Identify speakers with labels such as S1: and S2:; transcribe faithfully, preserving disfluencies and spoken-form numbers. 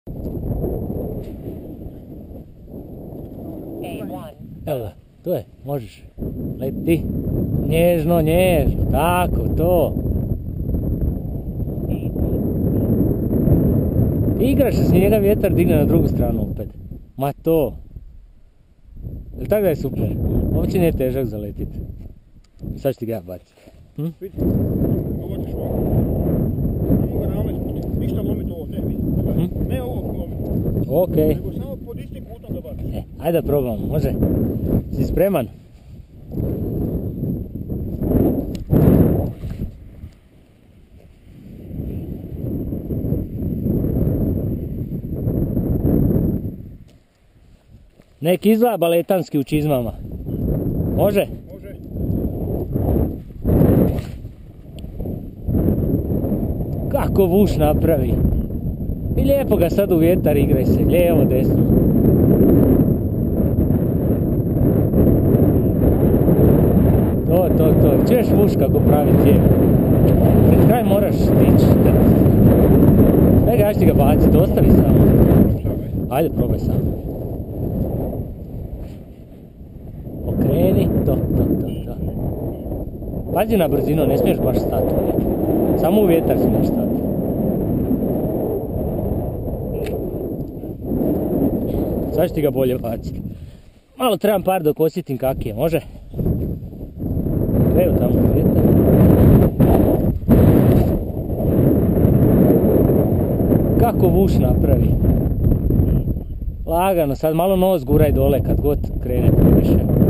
S1: Evo ga, to je, možeš. Leti. Nježno, nježno, tako, to. Igraš se s njega, vjetar digne na drugu stranu opet. Ma to. Jel' tako da je super? Uopće nije težak za letit. Sad ću ti ga ja baciti. Hm?
S2: Vidi, dovodiš ovako. Samo ga ravno izputi. Ništa lomiti ovo, ne vidi. Hm? Ne ovo lomiti.
S1: Okej. Okay.
S2: Nego samo pod istim putom da baciš.
S1: E, ajde da probamo, može? Si spreman? Nek izgleda baletanski u čizmama. Može?
S2: Može.
S1: Kako vuš napravi. I lijepo ga sad u vjetar igraj se. Lijevo, desno. To, to, to. Čuješ vuš kako pravi tijek. Pred kraj moraš stići. Daj ga, ja ću ti ga baciti. Ostavi samo. Ajde, probaj samo. Okreni, to, to, to, to. Pazi na brzinu, ne smiješ baš stati. Samo u vjetar smiješ stati. Sad ću ti ga bolje baciti. Malo trebam par dok osjetim kak je, može? Evo tamo u vjetar. Kako vuš napravi. Lagano, sad malo nos guraj dole kad god krene previše.